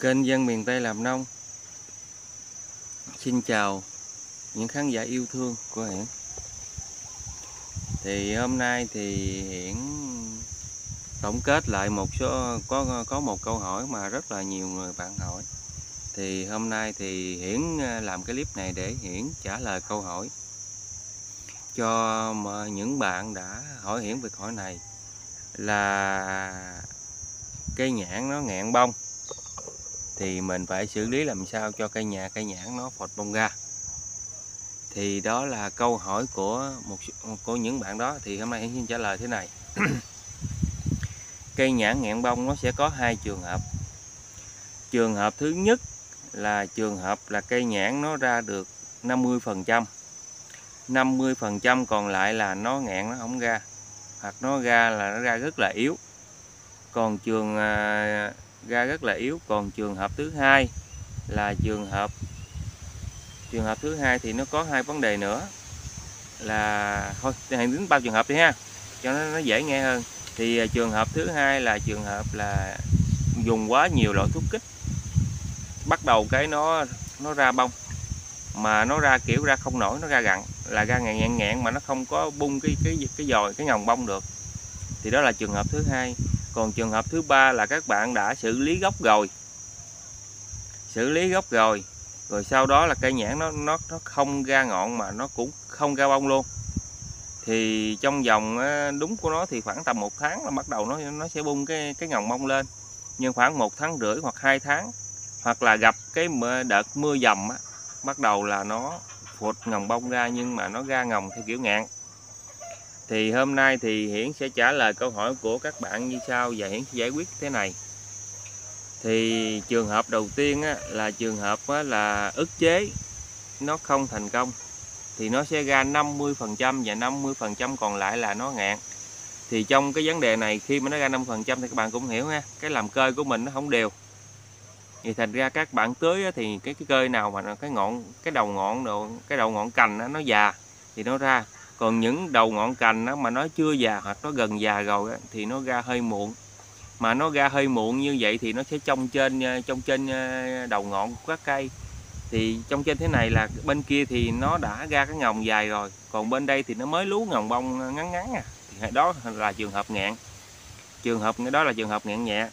Kênh Dân Miền Tây Làm Nông xin chào những khán giả yêu thương của Hiển. Thì hôm nay thì Hiển tổng kết lại một số có một câu hỏi mà rất là nhiều người bạn hỏi. Thì hôm nay thì Hiển làm cái clip này để Hiển trả lời câu hỏi cho những bạn đã hỏi Hiển về câu hỏi này, là cây nhãn nó ngẹn bông thì mình phải xử lý làm sao cho cây nhãn nó phọt bông ra. Thì đó là câu hỏi của những bạn đó. Thì hôm nay Hiển xin trả lời thế này. Cây nhãn ngẹn bông nó sẽ có hai trường hợp. Trường hợp thứ nhất là trường hợp là cây nhãn nó ra được 50%, 50% còn lại là nó ngẹn nó không ra, hoặc nó ra là nó ra rất là yếu. Còn ra rất là yếu. Còn trường hợp thứ hai là trường hợp thứ hai thì nó có hai vấn đề nữa, là thôi hãy đến 3 trường hợp đi ha, cho nó dễ nghe hơn. Thì trường hợp thứ hai là trường hợp là dùng quá nhiều loại thuốc kích, bắt đầu cái nó ra bông mà nó ra kiểu ra không nổi, nó ra gặn, là ra ngẹn mà nó không có bung cái dòi, cái ngòng bông được. Thì đó là trường hợp thứ hai. Còn trường hợp thứ ba là các bạn đã xử lý gốc rồi, rồi sau đó là cây nhãn nó không ra ngọn mà nó cũng không ra bông luôn. Thì trong vòng đúng của nó thì khoảng tầm 1 tháng là bắt đầu nó sẽ bung cái ngọn bông lên. Nhưng khoảng 1 tháng rưỡi hoặc 2 tháng, hoặc là gặp cái đợt mưa dầm á, bắt đầu là nó phụt ngọn bông ra, nhưng mà nó ra ngọn theo kiểu ngạn. Thì hôm nay thì Hiển sẽ trả lời câu hỏi của các bạn như sau, và Hiển sẽ giải quyết thế này. Thì trường hợp đầu tiên á, là trường hợp á, là ức chế nó không thành công, thì nó sẽ ra 50% và 50% còn lại là nó ngạn. Thì trong cái vấn đề này, khi mà nó ra 50% thì các bạn cũng hiểu ha, cái làm cơi của mình nó không đều. Thì thành ra các bạn tưới thì cái cơi nào mà cái đầu ngọn cành nó già thì nó ra. Còn những đầu ngọn cành mà nó chưa già hoặc nó gần già rồi thì nó ra hơi muộn. Mà nó ra hơi muộn như vậy thì nó sẽ trong trên đầu ngọn của các cây. Thì trong trên thế này là bên kia thì nó đã ra cái ngồng dài rồi, còn bên đây thì nó mới lú ngồng bông ngắn ngắn thì đó là trường hợp ngạn. Đó là trường hợp ngạn nhẹ.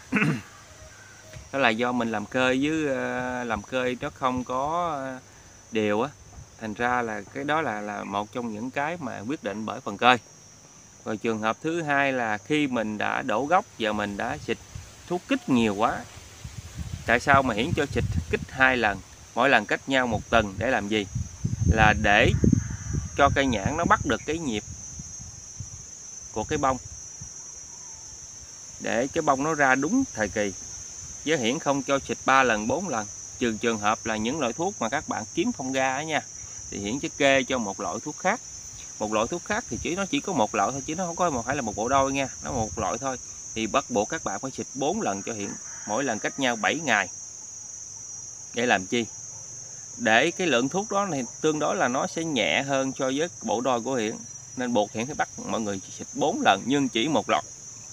Đó là do mình làm cơi nó không có đều á, thành ra là cái đó là một trong những cái mà quyết định bởi phần cơi. Rồi trường hợp thứ hai là khi mình đã đổ gốc và mình đã xịt thuốc kích nhiều quá. Tại sao mà Hiển cho xịt kích 2 lần, mỗi lần cách nhau 1 tuần để làm gì? Là để cho cây nhãn nó bắt được cái nhịp của cái bông, để cái bông nó ra đúng thời kỳ. Với Hiển không cho xịt 3 lần 4 lần, trừ trường hợp là những loại thuốc mà các bạn kiếm không ra á nha, thì Hiển sẽ kê cho một loại thuốc khác. Một loại thuốc khác thì nó chỉ có một loại thôi, chứ nó không có phải là một bộ đôi nha, nó một loại thôi. Thì bắt buộc các bạn phải xịt 4 lần cho Hiển, mỗi lần cách nhau 7 ngày. Để làm chi? Để cái lượng thuốc đó thì tương đối là nó sẽ nhẹ hơn so với bộ đôi của Hiển, nên buộc Hiển phải bắt mọi người xịt 4 lần nhưng chỉ một loại.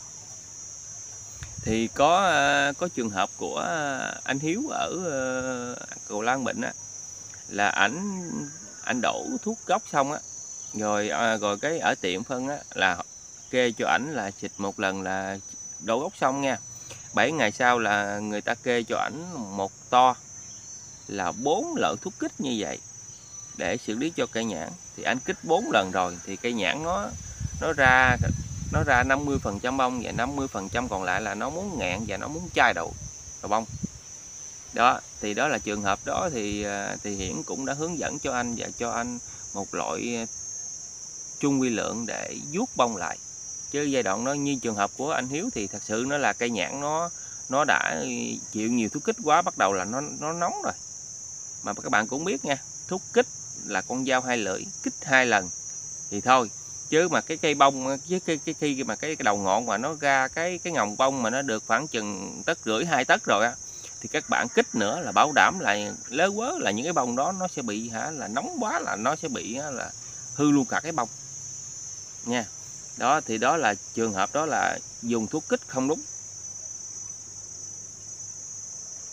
Thì có trường hợp của anh Hiếu ở Cầu Lan Bệnh á, là ảnh đổ thuốc gốc xong á, rồi cái ở tiệm phân á là kê cho ảnh là xịt một lần là đổ gốc xong nha. 7 ngày sau là người ta kê cho ảnh một to là 4 loại thuốc kích như vậy để xử lý cho cây nhãn. Thì anh kích 4 lần rồi thì cây nhãn nó ra 50% bông, và 50% còn lại là nó muốn ngạn và nó muốn chai đầu bông. Đó, thì đó là trường hợp đó. Thì Hiển cũng đã hướng dẫn cho anh và cho anh một loại chung quy lượng để vuốt bông lại. Chứ giai đoạn đó như trường hợp của anh Hiếu thì thật sự nó là cây nhãn nó đã chịu nhiều thuốc kích quá, bắt đầu là nó nóng rồi. Mà các bạn cũng biết nha, thuốc kích là con dao hai lưỡi, kích 2 lần thì thôi. Chứ mà cái cây bông, với khi mà cái đầu ngọn mà nó ra cái ngồng bông mà nó được khoảng chừng 1,5 tấc 2 tấc rồi á, thì các bạn kích nữa là bảo đảm là lớ quớ là những cái bông đó nó sẽ bị là nóng quá, là nó sẽ bị là hư luôn cả cái bông nha. Đó, thì đó là trường hợp đó là dùng thuốc kích không đúng.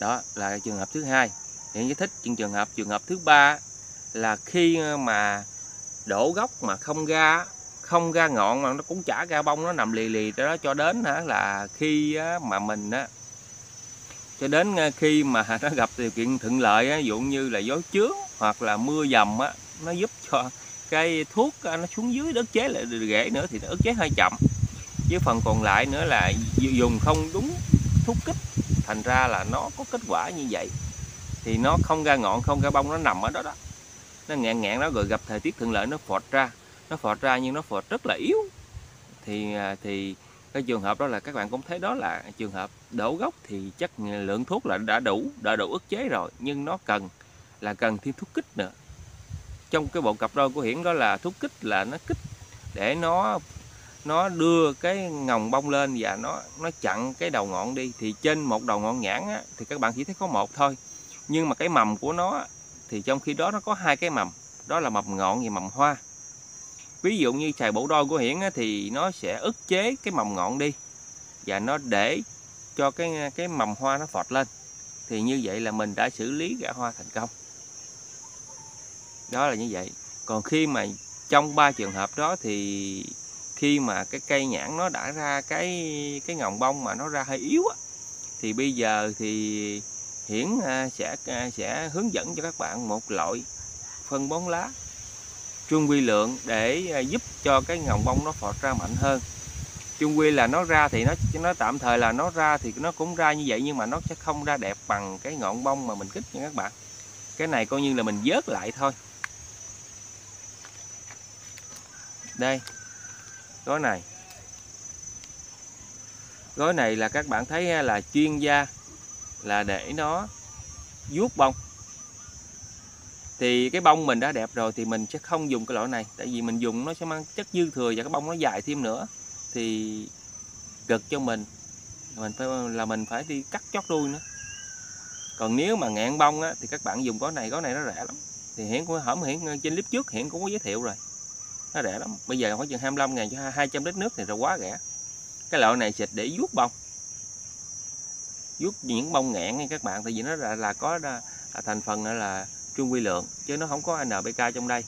Đó là trường hợp thứ hai. Hiển giải thích trường hợp thứ ba là khi mà đổ gốc mà không ra ngọn mà nó cũng chả ra bông, nó nằm lì lì đó, cho đến là khi mà mình cho đến khi mà nó gặp điều kiện thuận lợi, ví dụ như là gió chướng hoặc là mưa dầm nó giúp cho cái thuốc nó xuống dưới ức chế lại rễ nữa thì nó ức chế hơi chậm. Với phần còn lại nữa là dùng không đúng thuốc kích, thành ra là nó có kết quả như vậy, thì nó không ra ngọn không ra bông, nó nằm ở đó đó, nó ngạn đó, rồi gặp thời tiết thuận lợi nó phọt ra nhưng nó phọt rất là yếu. Thì cái trường hợp đó là các bạn cũng thấy đó là trường hợp đổ gốc, thì chắc lượng thuốc là đã đủ ức chế rồi, nhưng nó cần thêm thuốc kích nữa. Trong cái bộ cặp đôi của Hiển đó là thuốc kích, là nó kích để nó đưa cái ngồng bông lên và nó chặn cái đầu ngọn đi. Thì trên một đầu ngọn nhãn thì các bạn chỉ thấy có một thôi, nhưng mà cái mầm của nó thì trong khi đó nó có hai cái mầm, đó là mầm ngọn và mầm hoa. Ví dụ như xài bộ đôi của Hiển thì nó sẽ ức chế cái mầm ngọn đi và nó để cho cái mầm hoa nó phọt lên. Thì như vậy là mình đã xử lý gã hoa thành công. Đó là như vậy. Còn khi mà trong 3 trường hợp đó thì khi mà cái cây nhãn nó đã ra cái ngọn bông mà nó ra hơi yếu thì bây giờ thì Hiển sẽ hướng dẫn cho các bạn một loại phân bón lá Trung Quy Lượng để giúp cho cái ngọn bông nó phọt ra mạnh hơn. Trung Quy là nó ra thì nó tạm thời là nó ra thì nó cũng ra như vậy, nhưng mà nó sẽ không ra đẹp bằng cái ngọn bông mà mình kích nha các bạn. Cái này coi như là mình vớt lại thôi. Đây, gói này là các bạn thấy là chuyên gia là để nó vuốt bông. Thì cái bông mình đã đẹp rồi thì mình sẽ không dùng cái loại này, tại vì mình dùng nó sẽ mang chất dư thừa và cái bông nó dài thêm nữa thì cực cho mình phải đi cắt chót đuôi nữa. Còn nếu mà ngạn bông thì các bạn dùng gói này nó rẻ lắm. Thì Hiển cũng Hiển trên clip trước Hiển cũng có giới thiệu rồi, nó rẻ lắm. Bây giờ khoảng chừng 25.000 cho 200 lít nước thì là quá rẻ. Cái loại này xịt để vuốt bông, vuốt những bông ngạn nha các bạn, tại vì nó là có thành phần là Trung Quy Lượng chứ nó không có NPK trong đây.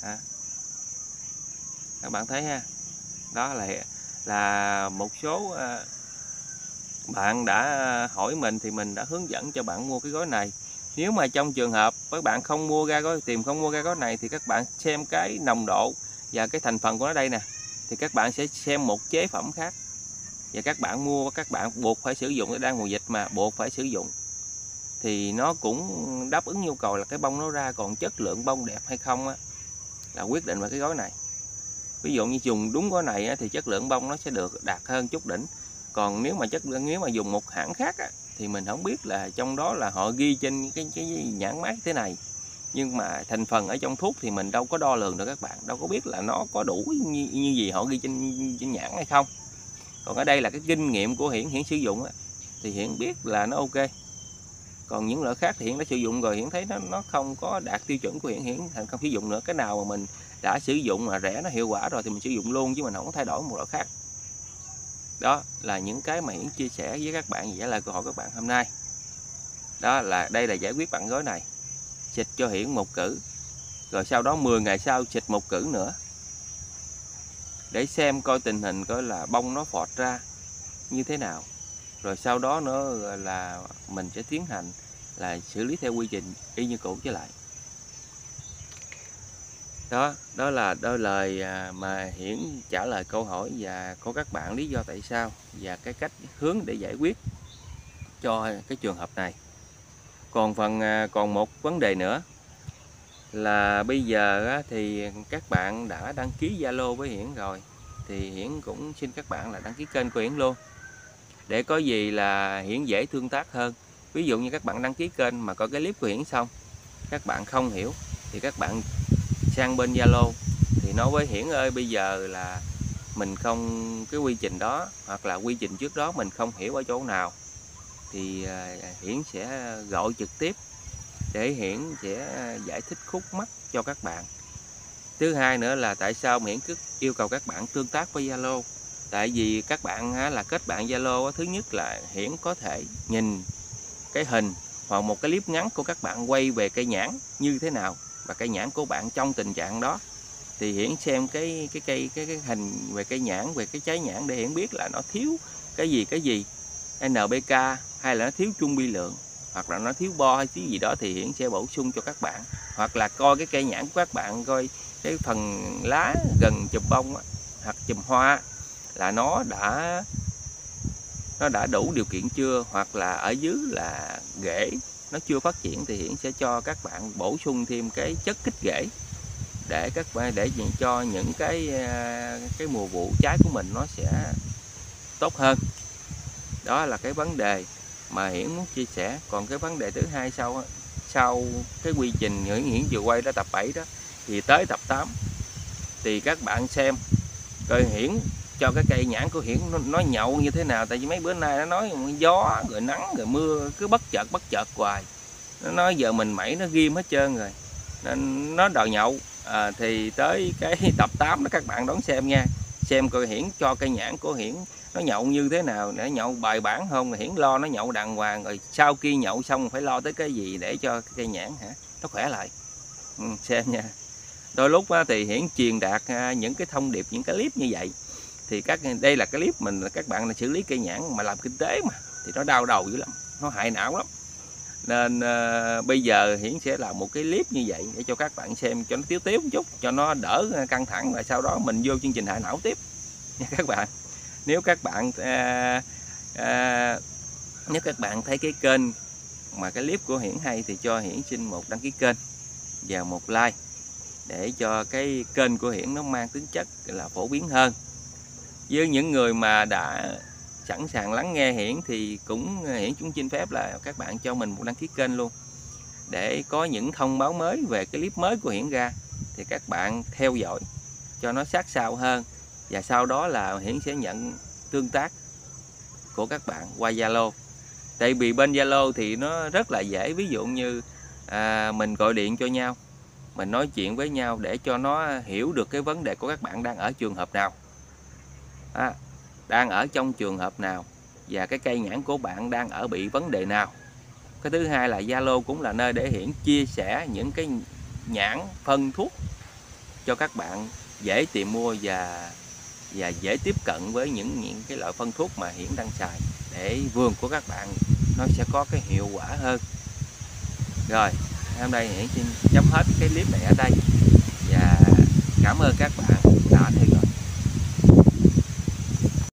Các bạn thấy ha, đó là một số bạn đã hỏi mình thì mình đã hướng dẫn cho bạn mua cái gói này. Nếu mà trong trường hợp các bạn không mua ra gói này thì các bạn xem cái nồng độ và cái thành phần của nó đây nè, thì các bạn sẽ xem một chế phẩm khác và các bạn mua, các bạn buộc phải sử dụng, đang mùa dịch mà buộc phải sử dụng thì nó cũng đáp ứng nhu cầu là cái bông nó ra. Còn chất lượng bông đẹp hay không là quyết định vào cái gói này. Ví dụ như dùng đúng gói này thì chất lượng bông nó sẽ được đạt hơn chút đỉnh. Còn nếu mà dùng một hãng khác thì mình không biết là trong đó là họ ghi trên cái nhãn mác thế này, nhưng mà thành phần ở trong thuốc thì mình đâu có đo lường được các bạn, đâu có biết là nó có đủ như gì họ ghi trên nhãn hay không. Còn ở đây là cái kinh nghiệm của Hiển sử dụng thì Hiển biết là nó ok. Còn những loại khác thì Hiển đã sử dụng rồi, Hiển thấy nó không có đạt tiêu chuẩn của Hiển thành không sử dụng nữa. Cái nào mà mình đã sử dụng mà rẻ, nó hiệu quả rồi thì mình sử dụng luôn, chứ mình không có thay đổi một loại khác. Đó là những cái mà Hiển chia sẻ với các bạn, trả lời câu hỏi các bạn hôm nay. Đó là đây là giải quyết bằng gói này. Xịt cho Hiển một cử, rồi sau đó 10 ngày sau xịt một cử nữa để xem coi tình hình coi là bông nó phọt ra như thế nào. Rồi sau đó nữa là mình sẽ tiến hành là xử lý theo quy trình y như cũ trở lại. Đó là lời mà Hiển trả lời câu hỏi và có các bạn lý do tại sao và cái cách hướng để giải quyết cho cái trường hợp này. Còn một vấn đề nữa là bây giờ thì các bạn đã đăng ký Zalo với Hiển rồi, thì Hiển cũng xin các bạn là đăng ký kênh của Hiển luôn, để có gì là Hiển dễ tương tác hơn. Ví dụ như các bạn đăng ký kênh mà coi cái clip của Hiển xong các bạn không hiểu thì các bạn sang bên Zalo thì nói với Hiển ơi, bây giờ là mình không, cái quy trình đó hoặc là quy trình trước đó mình không hiểu ở chỗ nào, thì Hiển sẽ gọi trực tiếp để Hiển sẽ giải thích khúc mắc cho các bạn. Thứ hai nữa là tại sao Hiển cứ yêu cầu các bạn tương tác với Zalo. Tại vì các bạn là kết bạn Zalo, thứ nhất là Hiển có thể nhìn cái hình hoặc một cái clip ngắn của các bạn quay về cây nhãn như thế nào và cây nhãn của bạn trong tình trạng đó, thì Hiển xem cái hình về cây nhãn, về cái trái nhãn để Hiển biết là nó thiếu cái gì NPK, hay là nó thiếu trung vi lượng, hoặc là nó thiếu bo hay thiếu gì đó, thì Hiển sẽ bổ sung cho các bạn. Hoặc là coi cái cây nhãn của các bạn, coi cái phần lá gần chùm bông hoặc chùm hoa là nó đã đủ điều kiện chưa, hoặc là ở dưới là rễ nó chưa phát triển, thì Hiển sẽ cho các bạn bổ sung thêm cái chất kích rễ để cho những cái mùa vụ trái của mình nó sẽ tốt hơn. Đó là cái vấn đề mà Hiển muốn chia sẻ. Còn cái vấn đề thứ hai sau cái quy trình Hiển vừa quay đó tập 7 đó, thì tới tập 8 thì các bạn xem coi Hiển cho cái cây nhãn của Hiển nó nhậu như thế nào. Tại vì mấy bữa nay nó nói gió rồi nắng rồi mưa cứ bất chợt hoài, nó nói giờ mình mẩy nó ghim hết trơn rồi nên nó đòi nhậu. Thì tới cái tập 8 đó các bạn đón xem nha, xem coi Hiển cho cây nhãn của Hiển nó nhậu như thế nào, để nhậu bài bản không, Hiển lo nó nhậu đàng hoàng, rồi sau khi nhậu xong phải lo tới cái gì để cho cây nhãn nó khỏe lại. Xem nha. Đôi lúc thì Hiển truyền đạt những cái thông điệp, những cái clip như vậy, thì đây là cái clip các bạn là xử lý cây nhãn mà làm kinh tế mà, thì nó đau đầu dữ lắm, nó hại não lắm. Nên bây giờ Hiển sẽ làm một cái clip như vậy để cho các bạn xem cho nó tiếu một chút, cho nó đỡ căng thẳng, và sau đó mình vô chương trình hại não tiếp nha các bạn. Nếu các bạn thấy cái kênh mà cái clip của Hiển hay thì cho Hiển xin một đăng ký kênh và một like, để cho cái kênh của Hiển nó mang tính chất là phổ biến hơn. Với những người mà đã sẵn sàng lắng nghe Hiển thì Hiển cũng xin phép là các bạn cho mình một đăng ký kênh luôn, để có những thông báo mới về cái clip mới của Hiển ra thì các bạn theo dõi cho nó sát sao hơn. Và sau đó là Hiển sẽ nhận tương tác của các bạn qua Zalo. Tại vì bên Zalo thì nó rất là dễ, ví dụ như mình gọi điện cho nhau, mình nói chuyện với nhau để cho nó hiểu được cái vấn đề của các bạn đang ở trường hợp nào, đang ở trong trường hợp nào, và cái cây nhãn của bạn đang bị vấn đề nào. Cái thứ hai là Zalo cũng là nơi để Hiển chia sẻ những cái nhãn phân thuốc cho các bạn dễ tìm mua và dễ tiếp cận với những cái loại phân thuốc mà Hiển đang xài, để vườn của các bạn nó sẽ có cái hiệu quả hơn. Rồi, hôm nay Hiển xin chấm hết cái clip này ở đây, và cảm ơn các bạn đã theo dõi.